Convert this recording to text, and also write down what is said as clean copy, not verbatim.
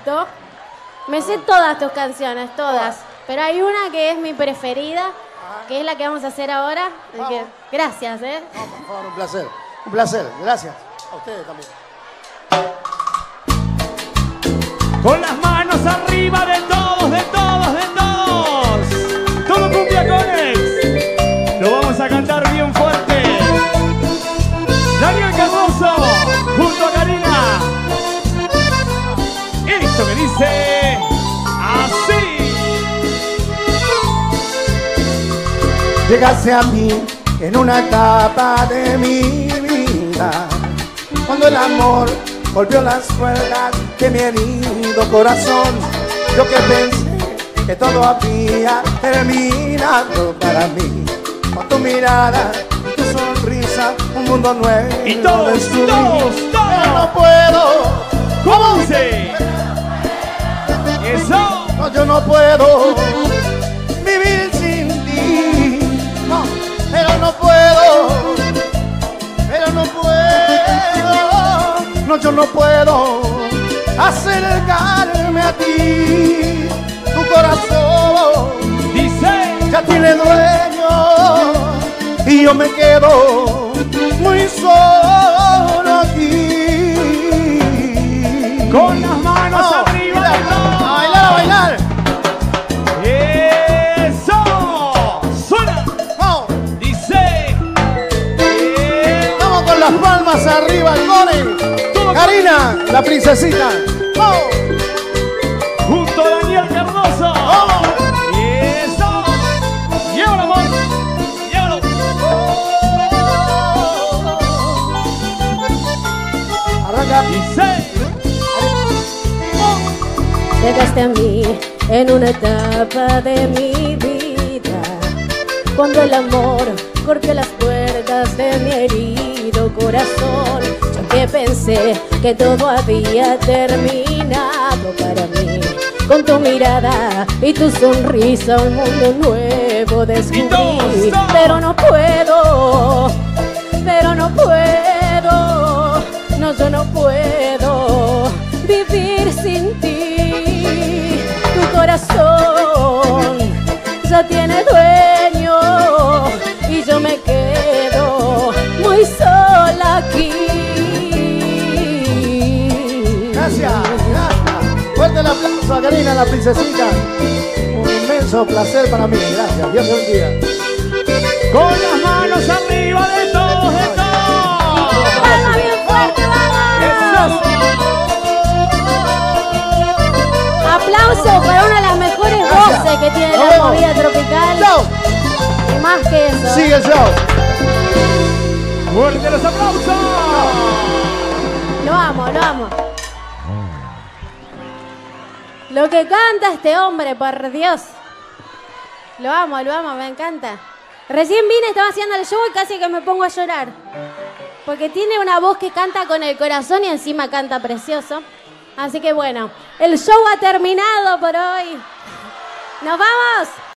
gusto. Me sé todas tus canciones, todas. Pero hay una que es mi preferida, que es la que vamos a hacer ahora. Así que, gracias, ¿eh? No, por favor, un placer. Un placer, gracias. A ustedes también. Con las manos arriba de todos, de todos, de todos. Todo cumbiacones. Lo vamos a cantar bien fuerte. Daniel Cardoso, junto a Karina. Esto que dice así. Llegaste a mí en una etapa de mi vida, cuando el amor golpeó las cuerdas de mi herido corazón. Yo que pensé que todo había terminado para mí, con tu mirada y tu sonrisa, un mundo nuevo. Y todos, descubrí. todos. Pero no puedo. ¿Cómo dice? Eso. No, yo no puedo vivir sin ti. No, pero no puedo. Pero no puedo. No, yo no puedo acercarme a ti. Tu corazón Dice. ya tiene dueño y yo me quedo muy solo aquí. Con las manos arriba de todos. A bailar, a bailar. Eso. Suena. Vamos. Dice. Vamos con las palmas arriba, el Gone. Karina, la princesita. ¡Vamos! Junto a Daniel Cardoso. ¡Vamos! Eso. Llévalo, amor. Llévalo. Arranca. Dice. Llegaste a mí en una etapa de mi vida, cuando el amor golpeó las puertas de mi herido corazón. Yo que pensé que todo había terminado para mí, con tu mirada y tu sonrisa un mundo nuevo descubrí. Pero no puedo, no, yo no puedo vivir sin ti. Tu corazón ya tiene dueño y yo me quedo muy sola aquí. Gracias, gracias. Fuerte el aplauso a Karina, la princesita. Un inmenso placer para mí. Gracias, Dios te bendiga. Con las manos arriba de todos, de todos. ¡Vamos, bien fuerte, vamos! Aplauso para una de las mejores voces que tiene la movida tropical. ¡Show! Y más que eso. Sigue el show. Fuerte los aplausos. Lo amo, lo amo. Lo que canta este hombre, por Dios. Lo amo, me encanta. Recién vine, estaba haciendo el show y casi que me pongo a llorar. Porque tiene una voz que canta con el corazón y encima canta precioso. Así que bueno, el show ha terminado por hoy. ¡Nos vamos!